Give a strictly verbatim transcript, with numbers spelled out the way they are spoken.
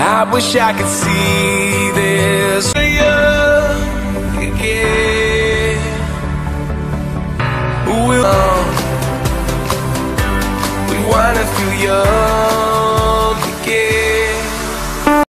I wish I could see this young again. We'll, we wanna feel young.